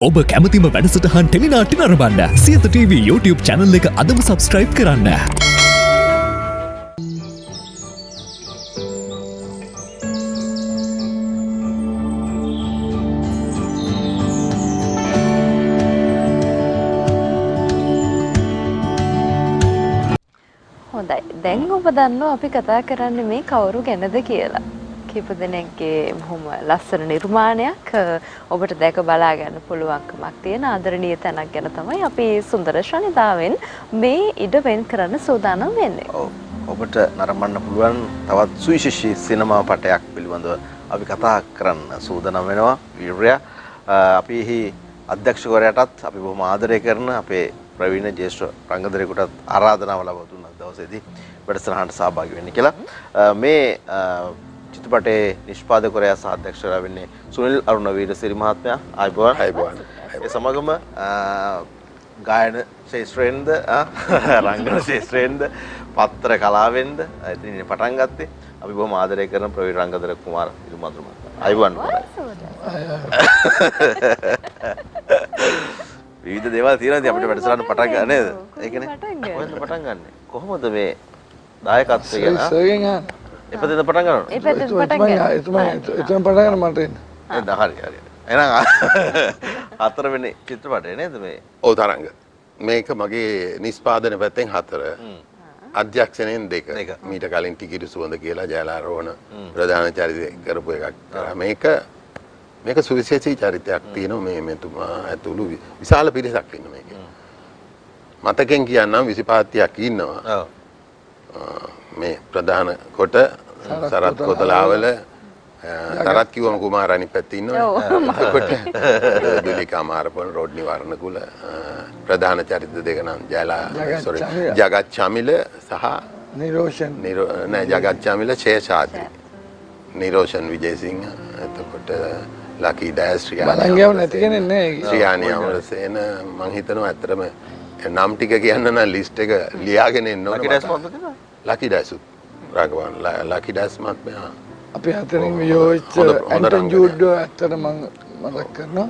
ඔබ කැමතිම වැඩසටහන් ටෙලිනාට්‍ය නරඹන්න සියත TV YouTube channel එක අදම subscribe කරන්න. හොඳයි. දැන් ඔබ දන්නවා අපි කතා කරන්නේ මේ කවුරු ගැනද කියලා. කීප දෙනෙක්ගේ බොහොම ලස්සන නිර්මාණයක් ඔබට දැක බලා ගන්න පුළුවන්කමක් තියෙන ආදරණීය තැනක් ගැන තමයි අපි සුන්දර ශනිදාවෙන් මේ ඉඩ වෙන් කරන්න සූදානම් වෙන්නේ. ඔව්. ඔබට නරඹන්න පුළුවන් තවත් සුවිශේෂී සිනමා පටයක් පිළිබඳව අපි කතා කරන්න සූදානම් වෙනවා. වීරයා අපි අධ්‍යක්ෂකවරයාටත් අපි බොහොම ආදරය කරන අපේ ප්‍රවීණ ජ්‍යෙෂ්ඨ රංගදරයෙකුටත් ආරාධනාව ලබා දුන්නා දවසේදී වැඩසටහනට සහභාගී වෙන්න කියලා. මේ චිත්‍රපටයේ නිෂ්පාදකවරයා සහ අධ්‍යක්ෂකවරයා වෙන්නේ සුනිල් අරුණ වීරසිරි මහත්මයා. ආයුබෝවන්. ඒ සමගම ගායන ශාස්ත්‍රයෙන්ද රංගන ශාස්ත්‍රයෙන්ද පත්‍ර කලාවෙන්ද ඉතින් පටන් ගත්තේ අපි බොහොම ආදරය කරන ප්‍රවීණ රංගදර කුමාර තිරිමදුර මහත්මයා. ආයුබෝවන්. විවිධ දේවල් තියෙනවා අපිට වැඩසටහන පටන් ගන්න නේද? ඒකනේ. කොහෙන්ද පටන් ගන්නෙ? කොහොමද මේ දායකත්වය ගැන? එපතෙන්ද පටන් ගන්නවද? එපතෙන්ද පටන් ගන්න. එතන පටන් ගන්න මට එන්න. නේද? හරි. එහෙනම් හතරවෙනි චිත්‍රපටය නේද මේ? ඔව් තරංග. මේක මගේ නිෂ්පාදන පැත්තෙන් 4. අධ්‍යක්ෂණයෙන් 2. මීට කලින් ටිකිරි සුවඳ කියලා ජයලාරෝහණ ප්‍රධාන චරිතය කරපු එකක්. මේක සුවිශේෂී චරිතයක් තියෙනවා මේ මෙතුමා ඇතුළු විශාල පිරිසක් ඉන්න මේකේ. මතකෙන් කියන්නම් 25ක් ඉන්නවා. මේ ප්‍රධාන කොට සරත් කොතලාවල තරත් කිව්වම කුමාරණි පැත්තේ ඉන්නවනේ. කොට දුලිකා මාරපොන් රොඩ්නි වර්ණකුල ප්‍රධාන චරිත දෙක නම් ජගත් චමිල සහ නිරෝෂන් නෑ ජගත් චමිල ශේෂාද්‍රි නිරෝෂන් විජේසිංහ එතකොට ලකි ඩෑස් බලංගියව නැති කෙනෙක් නෑ ශ්‍රියානි අමරසේන මං හිතනවා ඇත්තටම නම් ටික කියන්න නම් ලිස්ට් එක ලියාගෙන එන්න ඕනේ. ලකි ඩෑස් මොකද? ලකි ඩෑස් රාගවන් ලකි ඩෑස් මහත්මයා අපි අතරින් යෝච්ච ඇන්ටන් ජූඩ් ඇත්තට මම මතක් කරනවා.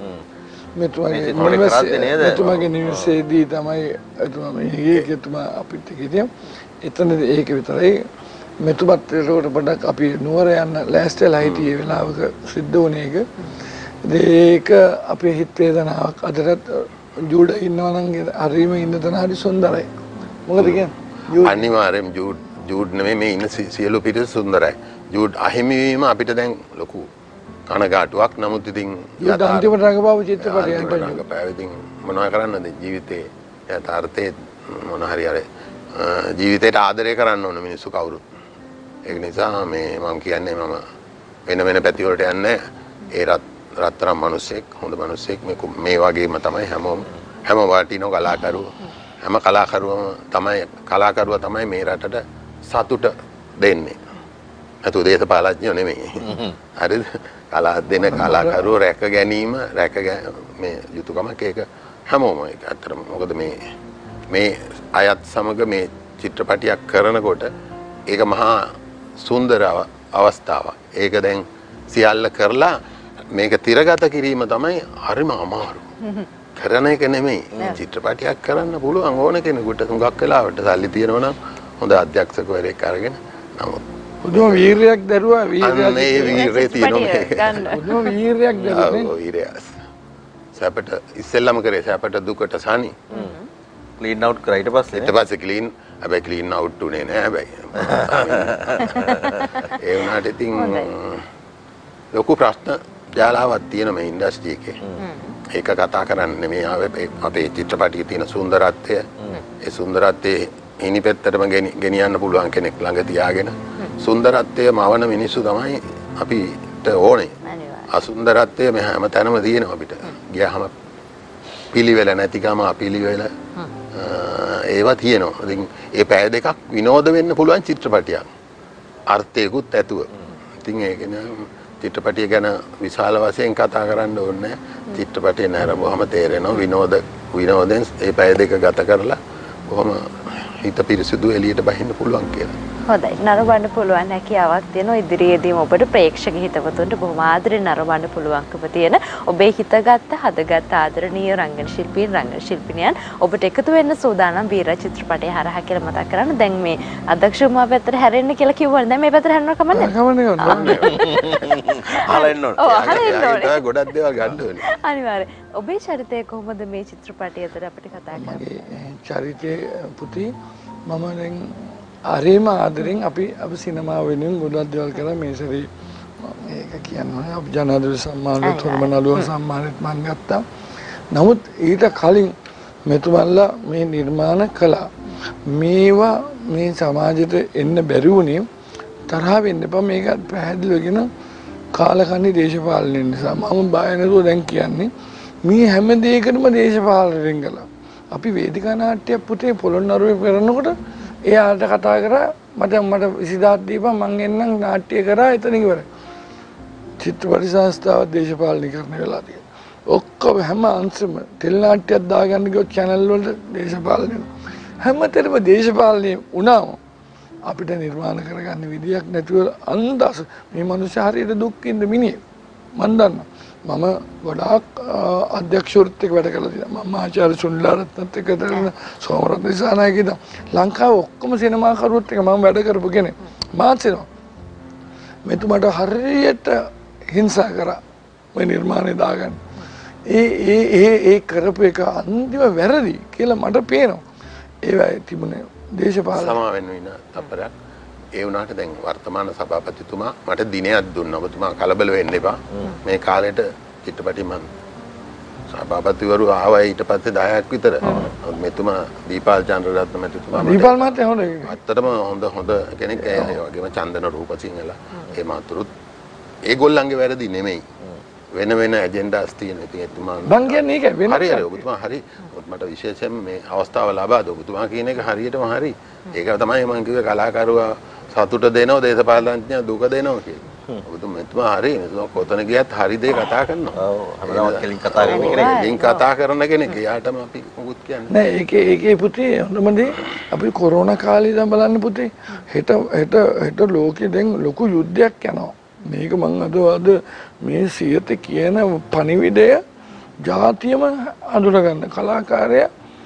මෙතුමාගේ නිවසේදී තමයි එතුමා මේකෙතුමා අපිට කිව්වා. එතන ඒක විතරයි මෙතුමත් ඒකට පොඩ්ඩක් අපි නුවර යන්න ලෑස්තිලා හිටියේ වෙලාවක සිද්ධ වුණේ ඒක. ඒක අපේ හිත වේදනාවක් අදටත් ජූඩ් ඉන්නවා නම් හරිම ඉන්න තැන හරි සුන්දරයි. මොකද කියන්නේ? අනිවාර්යයෙන් ජූඩ් නෙමෙයි මේ ඉන්න සියලු පිරිස සුන්දරයි. ජූඩ් අහිමි වීම අපිට දැන් ලොකු කනගාටුවක්. නමුත් ඉතින් ජූඩ් අන්තිමට රඟපාව චිත්‍රපටයක් රඟපාව. ඉතින් මොනවා කරන්නද ජීවිතේ යථාර්ථයේ මොන හරි අර ජීවිතේට ආදරය කරන්න ඕන මිනිස්සු කවුරුත්. ඒක නිසා මේ මම කියන්නේ මම වෙන පැති වලට යන්නේ ඒ රත්තරන් මිනිස්සෙක් හොඳ මිනිස්සෙක් මේ වගේම තමයි හැම වටිනෝ කලාකරුවෝ හැම කලාකරුවා තමයි මේ රටට සතුට දෙන්නේ. අතු දේශපාලඥයෝ නෙමෙයි. හරිද? කලාකරුවෝ රැක ගැනීම මේ යුතුයකමක් ඒක හැමෝම ඒක අත්‍තරම. මොකද මේ අයත් සමග මේ චිත්‍රපටියක් කරනකොට ඒක මහා සුන්දර අවස්ථාවක්. ඒක දැන් සියල්ල කරලා මේක තිරගත කිරීම තමයි හරිම අමාරු. කරන එක නෙමෙයි. චිත්‍රපටියක් කරන්න පුළුවන් ඕන කෙනෙකුට. හුඟක් වෙලාවට සල්ලි තියෙනවා නම් හොඳ අධ්‍යක්ෂකවරයෙක් අරගෙන. නමුත් පුදුම වීරයක් දරුවා වීරය තියෙනවා. පුදුම වීරයක් දරුවා. ඔව් වීරයස්. සැපට ඉස්සෙල්ලම කරේ සැපට දුකට සනි. ක්ලීන් අවුට් කරා ඊට පස්සේ ක්ලීන් හැබැයි ක්ලීන් අවුට් උනේ නෑ හැබැයි. ඒ වුණාට ඉතින් ලොකු ප්‍රශ්න ජාලාවක් තියෙන මේ ඉන්ඩස්ට්‍රි එකේ. ඒක කතා කරන්නේ නෙමෙයි අපේ චිත්‍රපටයේ තියෙන සුන්දරත්වය. ඒ සුන්දරත්වයේ හිණි පෙත්තටම ගෙනියන්න පුළුවන් කෙනෙක් ළඟ තියාගෙන සුන්දරත්වය මවන මිනිස්සු තමයි අපිට ඕනේ. අසුන්දරත්වය මේ හැම තැනම තියෙනවා අපිට. ගියාම පිළිවෙල නැතිකම අපිළිවෙල ඒවා තියෙනවා. ඉතින් ඒ පැය දෙකක් විනෝද වෙන්න පුළුවන් චිත්‍රපටියක්. අර්ථයකුත් ඇතුව. ඉතින් ඒක චිත්‍රපටිය ගැන විශාල වශයෙන් කතා කරන්න ඕනේ. චිත්‍රපටිය නරඹුවම තේරෙනවා විනෝදෙන් ඒ පැය දෙක ගත කරලා කොහොම හිත පිරිසිදු එළියට බහින්න පුළුවන් කියලා. හොඳයි. නරඹන්න පුළුවන් හැකියාවක් තියෙනවා. ඉදිරියේදීම ඔබට ප්‍රේක්ෂක හිතවතුන්ට බොහොම ආදරෙන් නරඹන්න පුළුවන්කම තියෙන ඔබේ හිතගත්ත හදගත්ත ආදරණීය රංගන ශිල්පීන් රංගන ශිල්පිනියන් ඔබට එකතු වෙන්න සූදානම් වීර චිත්‍රපටය හරහා කියලා මතක් කරන්න. දැන් මේ අධ්‍යක්ෂකතුමා පැත්තට හැරෙන්න කියලා කිව්වනේ. දැන් මේ පැත්තට හැරෙනවා කමන්නේ. කමන්නේ. අහලා එන්න ඕනේ. ඔව් අහලා එන්න ඕනේ. ගොඩක් දේවල් ගන්න ඕනේ. අනිවාර්යයෙන්. ඔබේ චරිතය කොහොමද මේ චිත්‍රපටයේදී අපිට කතා කරන්නේ? මගේ චරිතයේ පුතේ මම දැන් හරිම ආදරෙන් අපි සිනමාව වෙනුවෙන් ගොඩක් දේවල් කරා මේ සැරේ මේක කියන්නේ අපි ජනාධිපති සම්මානයේ තුන්වන නළුව සම්මානෙත් මම ගත්තා. නමුත් ඊට කලින් මෙතුමන්ලා මේ නිර්මාණ කළා. මේවා මේ සමාජයට එන්න බැරි වුණේ තරහ වෙන්න එපා. මේක පැහැදිලිවගෙන කාලකන්ණි දේශපාලනය නිසා මම බය නැතුව දැන් කියන්නේ මේ හැම දෙයකටම දේශපාලනයෙන් ගලා. අපි වේදිකා නාට්‍ය පුතේ පොළොන්නරුවේ කරනකොට එයාට කතා කරා මට 20000ක් දීපන් මං එන්නම් නාට්‍ය කරා එතන ඉවරයි. චිත්‍රපට සංස්ථාව දේශපාලනීකරණය වෙලා තියෙනවා. ඔක්කොම හැම අංශෙම ටෙලි නාට්‍යයක් දාගන්න ගියොත් channel වල දේශපාලනය. හැමතැනම දේශපාලනය වුණාම අපිට නිර්මාණ කරගන්න විදියක් නැතුව අන්දස මේ මිනිස්සු හරියට දුක් විඳ මිනිහ මන් දන්නවා. මම ගොඩාක් අධ්‍යක්ෂවරුත් එක්ක වැඩ කරලා තියෙනවා. මම ආචාර්ය සුනිල් ආරත්නත් එක්ක කරන සෝමරත්න දිසානායක ඉඳන් ලංකාවේ ඔක්කොම සිනමාකරුවොත් එක්ක මම වැඩ කරපු කෙනෙක්. මාත් සිනමා. මෙතුමාට හරියට හිංසා කරා මේ නිර්මාණය දාගන්න. ඒ කරපු එක අන්තිම වැරදි කියලා මට පේනවා. ඒවයි තිබුණේ දේශපාලන සමාවෙන්න වෙන තප්පරයක්. ඒ වුණාට දැන් වර්තමාන සභාපතිතුමා මට දිනයක් දුන්නා. ඔබතුමා කලබල වෙන්න එපා. මේ කාලෙට චිත්‍රපටි මම සභාපතිවරු ආවා ඊට පස්සේ 10ක් විතර. මෙතුමා දීපාල් චන්ද්‍රරත්න මැතිතුමා දීපාල් මහත්තයා හොඳ ඇත්තටම හොඳ කෙනෙක්. ඒ වගේම චන්දන රූපසිංහල ඒ මාතුරුත් ඒගොල්ලන්ගේ වැරදි නෙමෙයි. වෙන ඇජෙන්ඩාස් තියෙන. ඉතින් එතුමා මං කියන්නේ ඒක වෙන හරි ඔබතුමා හරි. මට විශේෂයෙන් මේ අවස්ථාව ලබා දුව ඔබතුමා කියන එක හරියටම හරි. ඒක තමයි මම කිව්වේ කලාකරුවා සතුට දෙනවා දේශපාලනඥයා දුක දෙනවා කියලා. ඔබතුමා හරි. මෙතුමා කොතන ගියත් හරි දේ කතා කරනවා. ඔව් හැමදාම කෙලින් කතා කරන කෙනෙක්. කෙලින් කතා කරන කෙනෙක්. එයාටම අපි මොකුත් කියන්නේ නෑ. ඒකේ පුතේ හොඳම දේ අපි කොරෝනා කාලේ ඉඳන් බලන්න පුතේ හෙට ලෝකෙ දැන් ලොකු යුද්ධයක් යනවා. මේක මං අද මේ සියත කියන පණිවිඩය ජාතියම අඳුරගන්න කලාකාරයා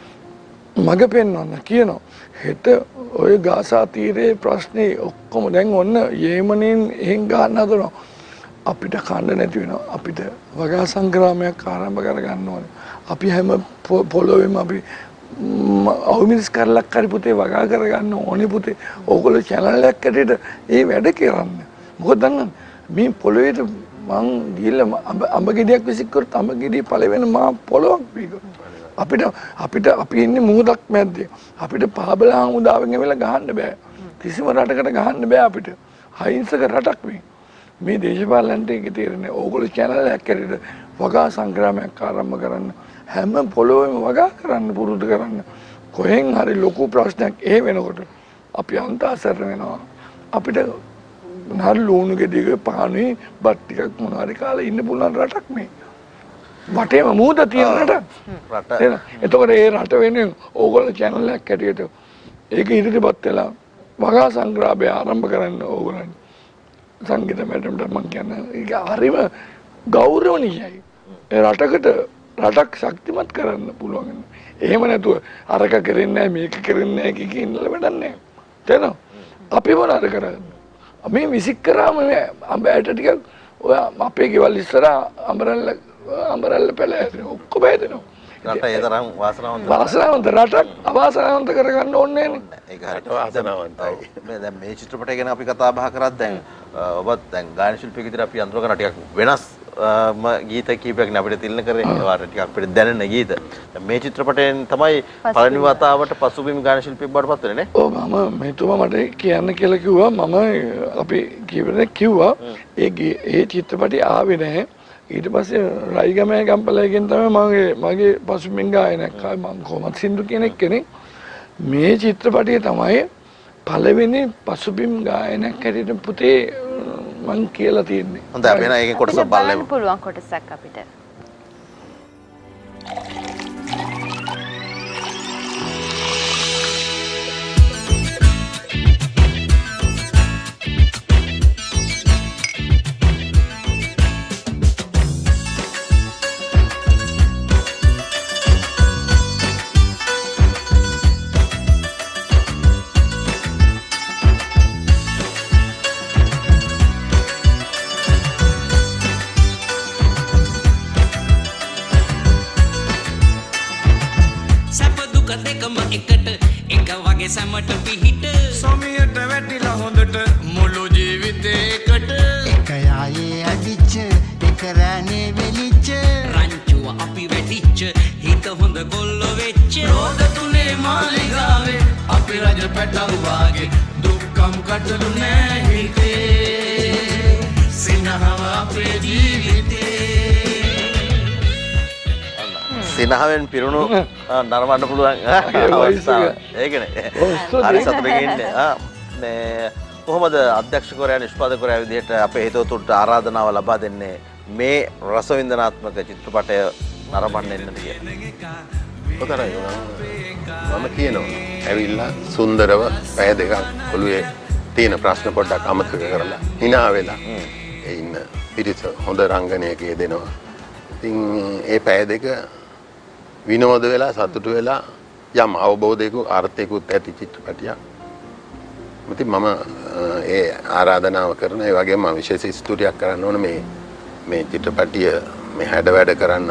මග පෙන්වන්න කියනවා. හෙට ඔය ගාසා තීරයේ ප්‍රශ්නේ ඔක්කොම දැන් ඔන්න යේමනෙන් එහෙන් ගන්න හදනවා. අපිට කන්න නැති වෙනවා. අපිට වගා සංග්‍රාමයක් ආරම්භ කරගන්න ඕනේ. අපි හැම පොළොවේම අපි අවුමිස් කරලක් හරි පුතේ වගා කරගන්න ඕනේ පුතේ. ඕගොල්ලෝ channel එකක් ඇටියට ඒ වැඩ කරන්න. මොකද දන්නවද මේ පොළොවේට මං ගිහලා අඹ ගෙඩියක් විසික් කරත් අඹ ගෙඩිය පළවෙන මා පොළොවක් වීගොත් අපිට අපි ඉන්නේ මුහුදක් මැද්දේ. අපිට පාබලා හමුදාවෙන් එවෙලා ගහන්න බෑ. කිසිම රටකට ගහන්න බෑ අපිට. අහිංසක රටක් මේ දේශපාලනට ඒක තේරෙන්නේ. ඕගොල්ලෝ channel එකක් ඇරියට වගා සංග්‍රාමයක් ආරම්භ කරන්න. හැම පොළොවෙම වගා කරන්න පුරුදු කරන්න. කොහෙන් හරි ලොකු ප්‍රශ්නයක් ඒ වෙනකොට අපි අන්තාසර වෙනවා. අපිට නර ලුණු ගෙඩියක පානුවේ බත් ටිකක් මොනවාරි කාලා ඉන්න පුළුවන් රටක් මේ. වටේම මූද තියෙන රට. එතකොට ඒ රට වෙනුවෙන් ඕගොල්ලෝ channel එකක් ඇටියට ඒක ඉදිරිපත් වෙලා වගා සංග්‍රාමය ආරම්භ කරන්න ඕගොල්ලන් සංගීත මැඩම්ට මම කියන්නේ ඒක හරිම ගෞරවණීයයි. ඒ රටක් ශක්තිමත් කරන්න පුළුවන්. එහෙම නැතුව අරක කරන්නේ නැහැ මේක කරන්නේ නැහැ කිය ඉන්නල වැඩක් නැහැ. තේරෙනවද? අපි මොනවාද කරන්නේ? මේ විසික් කරාම අඹ ඇට ටිකක් ඔය අපේ ගෙවල් ඉස්සරහා අඹරැල්ල පැල හැදෙනවා. ඔක්කොම හැදෙනවා. රට ඒ තරම් වාසනාවන්ත රටක් අවාසනාවන්ත කරගන්න ඕනේ නෑනේ. ඒක හරියට වාසනාවන්තයි. මේ දැන් මේ චිත්‍රපටය ගැන අපි කතා බහ කරත් දැන් ඔබත් දැන් ගායන ශිල්පියෙක් විදිහට අපි අඳුර ගන්න ටිකක් වෙනස් ගීත කීපයක් නේ අපිට තිල්න කරේ. ඒවාට ටිකක් අපිට දැනෙන ගීත. දැන් මේ චිත්‍රපටයෙන් තමයි පළවෙනි වතාවට පසුබිම් ගායන ශිල්පියෙක් බවට පත් වෙන්නේ නේ. ඔව් මම මෙතුමා මට කියන්න කියලා කිව්වා. මම අපි කීපදෙනෙක් කිව්වා ඒ චිත්‍රපටය ආවේ නැහැ. ඊට පස්සේ රයිගමේ ගම්පලයෙන් තමයි මගේ පසුබිම් ගායනයක් ආවේ. මම කොහොමද සින්දු කෙනෙක් මේ චිත්‍රපටයේ තමයි පළවෙනි පසුබිම් ගායනයක් හැටියට පුතේ මං කියලා තියෙන්නේ. හොඳයි අපි එන ඒකේ කොටස බලමු. පුළුවන් කොටසක් අපිට. මුඛ දෙකම එකට එක වගේ සැමට පිහිට සමියට වැටිලා හොඳට මුළු ජීවිතේ එකට එක යායේ අදිච්ච එක රැනේ වෙලිච්ච රංචුව අපි වැටිච්ච හිත හොඳ ගොල්ලෝ වෙච්ච රෝද තුනේ මාලිගාවේ අපි රජ පැටව වාගේ දුක්කම් කටළු නෑ හිතේ සිනහව අපේ ජීවිතේ සිනහවෙන් පිරුණු නරඹන්න පුළුවන් අවස්ථාව. ඒකනේ. හරි සතුටින් ඉන්නේ. මේ කොහොමද අධ්‍යක්ෂකවරයා නිෂ්පාදකවරයා විදිහට අපේ හිතවතුන්ට ආරාධනාව ලබා දෙන්නේ මේ රසවින්දනාත්මක චිත්‍රපටය නරඹන්න එන්නද කියලා. ඔතරයි මම කියනවා ඇවිල්ලා සුන්දරව පැය දෙකක් ඔළුවේ තියෙන ප්‍රශ්න පොඩ්ඩක් අමතක කරලා hina වෙලා ඒ ඉන්න පිරිස හොඳ රංගනයක යෙදෙනවා. ඉතින් ඒ පැය දෙක විනෝද වෙලා සතුටු වෙලා යම් අවබෝධයක අර්ථයකුත් ඇති චිත්‍රපටියක්. ඉතින් මම ඒ ආරාධනාව කරන ඒ වගේම විශේෂ ස්තුතියක් කරන්න ඕන මේ චිත්‍රපටිය මේ හැඩ වැඩ කරන්න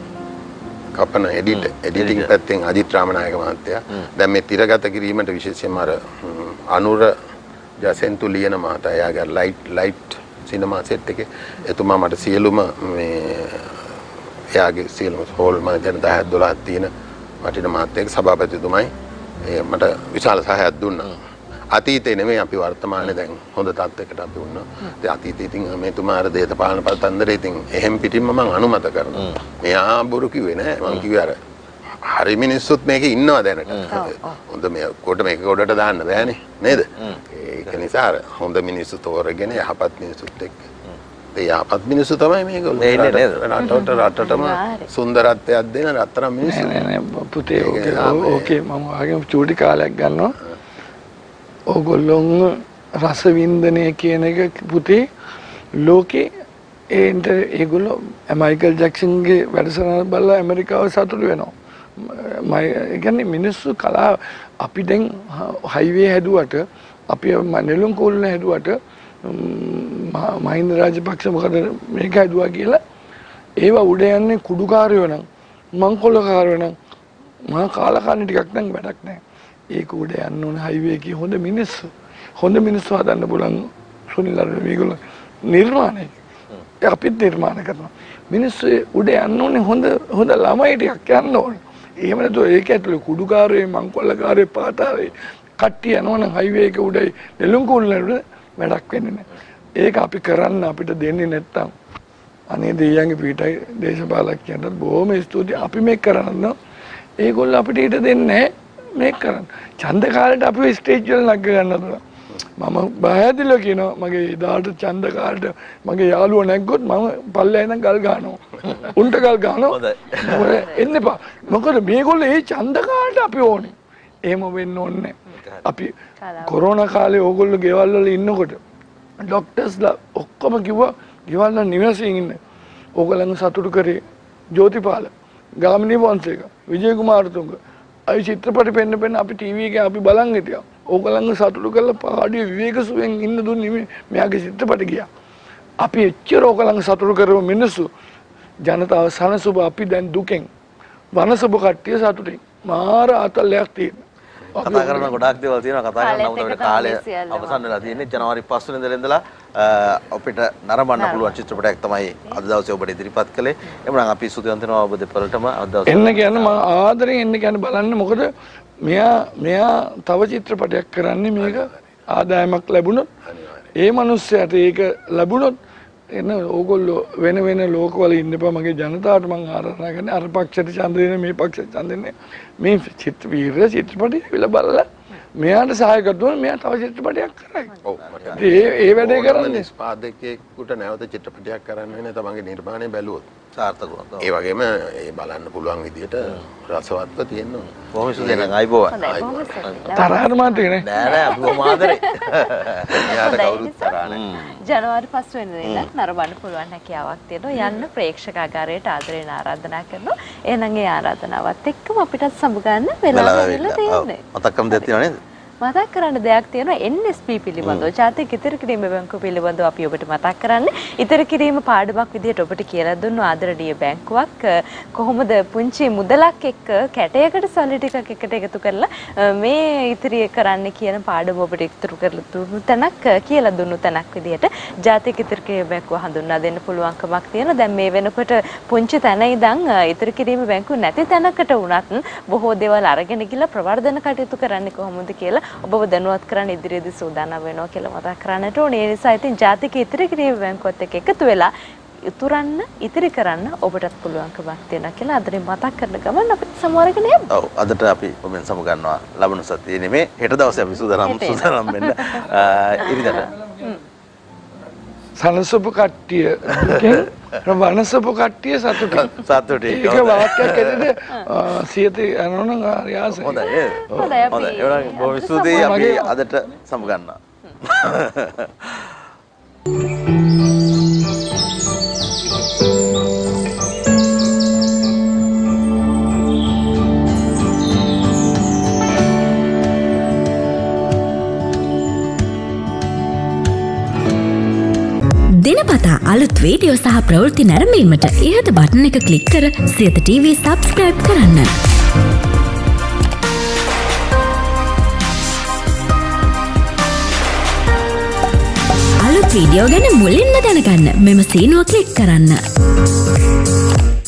කපන එඩිටිං පැත්තෙන් අජිත් රාමනායක මහත්තයා දැන් මේ තිරගත කිරීමට විශේෂයෙන්ම අර අනුර ජසෙන්තු ලියන මහතා එයාගේ ලයිට් සිනමා සෙට් එකේ එතුමා මට සියලුම මේ එයාගේ සියලුම හෝල් මම දැන් 10 12ක් තියෙන වටින මහත්තයෙක් සභාපතිතුමයි මට විශාල සහායක් දුන්නා. අතීතේ නෙමෙයි අපි වර්තමානයේ දැන් හොඳ තත්යකට අපි වුණා. ඒ අතීතේ ඉතින් මේතුමා අර දේශපාලන පතන්දරේ ඉතින් එහෙම් පිටින්ම මම අනුමත කරනවා. මෙයා බොරු කිව්වේ නෑ. මම කිව්වේ අර හරි මිනිස්සුත් මේකේ ඉන්නවා දැනට. හොඳ මේ කොට මේක කොටට දාන්න බෑනේ නේද? ඒක නිසා අර හොඳ මිනිස්සු තෝරගෙන යහපත් මිනිස්සුත් එක්ක. ඒ යහපත් මිනිස්සු තමයි මේගොල්ලෝ. ඒ නේද? රටටම සුන්දරත්වයක් දෙන රත්තරන් මිනිස්සු. නෑ පුතේ ඕකේ මම ආගෙම චූටි කාලයක් ගන්නවා. ඕගොල්ලොන් රසවින්දනය කියන එක පුතේ ලෝකේ ඒගොල්ලෝ මයිකල් ජැක්සන්ගේ වැඩසටහන බලලා ඇමරිකාව සතුටු වෙනවා. ඒ කියන්නේ මිනිස්සු කලාව අපි දැන් හයිවේ හැදුවට අපි නෙළුම් කෝල්ල හැදුවට මහින්ද රාජපක්ෂ මොකද මේක හැදුවා කියලා ඒවා උඩ යන්නේ කුඩුකාරයෝ නම් මංකොල්ලකාරයෝ නම් මහා කාලකන්ණි ටිකක් නම් වැඩක් නැහැ. ඒක උඩ යන්න ඕන හයිවේ එකේ හොඳ මිනිස්සු හදන්න පුළුවන් සුනිල් අරුණ මේගොල්ලෝ නිර්මාණය. අපිත් නිර්මාණ කරනවා. මිනිස්සු උඩ යන්න ඕනේ හොඳ ළමයි ටිකක් යන්න ඕනේ. එහෙම නැතුව ඒක ඇතුලේ කුඩුකාරයෝ මංකොල්ලකාරයෝ පාතාලේ කට්ටිය යනවනම් හයිවේ එක උඩයි නෙළුම් කුල්ලේ වැඩක් වෙන්නේ නැහැ. ඒක අපි කරන්න අපිට දෙන්නේ නැත්තම් අනේ දෙයියන්ගේ පිටයි දේශපාලකයන්ට බොහොම ස්තුතියි. අපි මේක කරන්න ඒගොල්ලෝ අපිට ඊට දෙන්නේ නැහැ. මේක කරන්න. ඡන්ද කාලේට අපි ස්ටේජ් වල නග ගන්නද මම බයදිල කියනවා මගේ ඉදාට ඡන්ද කාලේට මගේ යාළුවා නැග්ගොත් මම පල්ලෙන් ඉඳන් ගල් ගන්නවා. උන්ට ගල් ගන්නවා. එන්න එපා. මොකද මේගොල්ලෝ ඒ ඡන්ද කාලේට අපි ඕනේ. එහෙම වෙන්න ඕනේ. අපි කොරෝනා කාලේ ඕගොල්ලෝ ගෙවල් වල ඉන්නකොට ડોක්ටර්ස්ලා ඔක්කොම කිව්වා ගෙවල් වල නිවසින් ඉන්න. ඕගොල්ලන් සතුටු කරේ ජෝතිපාල, ගාමිණී වංශේක, විජය කුමාරතුංග අයි චිත්‍රපට පෙන්න අපි ටීවී එකේ අපි බලන් හිටියා. ඕගොල්ලන්ව සතුටු කරලා පාඩිය විවේකසුවෙන් ඉන්න දුන්නේ මෙයාගේ චිත්‍රපට ගියා. අපි එච්චර ඕගොල්ලන්ව සතුටු කරව මිනිස්සු ජනතාව සනසුබ අපි දැන් දුකෙන් වනසුබ කට්ටිය සතුටින් මාර අතල්ලයක් තියෙනවා. කතා කරන ගොඩාක් දේවල් තියෙනවා කතා කරන නමුත් අපිට කාලය අවසන් වෙලා තියෙන්නේ. ජනවාරි 5 වෙනිදා ඉඳලා අපිට නරඹන්න පුළුවන් චිත්‍රපටයක් තමයි අද දවසේ ඔබට ඉදිරිපත් කළේ. එමුනම් අපි සුදුසුන්ත වෙනවා ඔබ දෙපළටම අද දවසේ එන්න කියන්නේ මම ආදරෙන් එන්න කියන්නේ බලන්න මොකද මෙයා තව චිත්‍රපටයක් කරන්නේ මේක ආදායමක් ලැබුණොත් ඒ මිනිස්සයාට ඒක ලැබුණොත් එන ඕගොල්ලෝ වෙන ලෝකවල ඉන්න එපා. මගේ ජනතාවට මම ආරාධනා කරන්නේ අර පක්ෂයට ඡන්ද දෙන මේ පක්ෂයට ඡන්ද දෙන්නේ මේ චිත්‍රපටය විල බලලා මෙයාට සහාය කරනවා. මෙයා තව චිත්‍රපටයක් කරයි. ඔව් ඒ වැඩේ කරන්නේ නිෂ්පාදකයෙකුට නැවත චිත්‍රපටයක් කරන්න වෙන තමන්ගේ නිර්මාණය බැලුවොත් සාර්ථක වුණා. ඒ වගේම ඒ බලන්න පුළුවන් විදියට රසවත්ව තියෙනවා. කොහොමද සුදෙන අයබෝවන්. තරහට මාතේ නේ. නෑ අපි මාදරේ. එයාට කවුරුත් තරහ නෑ. ජනවාරි 5 වෙනිදා නරඹන්න පුළුවන් හැකියාවක් තියෙනවා. යන්න ප්‍රේක්ෂකාගාරයට ආදරයෙන් ආරාධනා කරනවා. එහෙනම් ඒ ආරාධනාවත් එක්කම අපිටත් සමු ගන්න වෙලාව ලැබිලා තියෙන්නේ. මතක් කරන් දෙයක් තියෙනව නේද? මතක් කරන්න දෙයක් තියෙනවා NSP පිළිබඳව. ජාතික ඉතිරි කිරීම බැංකුව පිළිබඳව අපි ඔබට මතක් කරන්නේ. ඉතිරි කිරීම පාඩමක් විදිහට ඔබට කියලා දුන්නු ආදරණීය බැංකුවක් කොහොමද පුංචි මුදලක් එක්ක කැටයකට සල්ලි ටිකක් එකට එකතු කරලා මේ ඉතිරි කරන්න කියන පාඩම ඔබට ඉතුරු කරලා දුන්නු තැනක් කියලා දුන්නු තැනක් විදිහට ජාතික ඉතිරි කිරීම බැංකුව හඳුන්වා දෙන්න පුළුවන්කමක් තියෙනවා. දැන් මේ වෙනකොට පුංචි තැන ඉඳන් ඉතිරි කිරීම බැංකුව නැති තැනකට වුණත් බොහෝ දේවල් අරගෙන ගිහලා ප්‍රවර්ධන කටයුතු කරන්නේ කොහොමද කියලා ඔබව දැනුවත් කරන්න ඉදිරියේදී සූදානම් වෙනවා කියලා මතක් කරන්නට ඕනේ. ඒ නිසා ඉතින් ජාතික ඉතිරි කිරීම බැංකුවත් එක්ක එකතු වෙලා ඉතිරි කරන්න ඔබටත් පුළුවන්කමක් තියෙනවා කියලා අදින් මතක් කරන ගමන් අපි සමවරගෙන යමු. ඔව් අදට අපි ඔබෙන් සමු ගන්නවා ලබන සතියේ නෙමේ හෙට දවසේ අපි සූදානම් වෙන්න ඉරිදට. සනසපු කට්ටිය වනසපු කට්ටිය සතුටුයි. ඒක වාක්‍යයක් ඇතුළේ සියත යනවනම් ආසයි. හොඳයි. හොඳයි. ඒවනම් බොහොම ස්තුතියි අපි අදට සමු ගන්නවා. දිනපතා අලුත් වීඩියෝ සහ ප්‍රවෘත්ති නැරඹීමට ඉහත බටන් එක ක්ලික් කර සියත TV සබ්ස්ක්‍රයිබ් කරන්න. අලුත් වීඩියෝ ගැන මුලින්ම දැනගන්න මෙම සීනුව ක්ලික් කරන්න.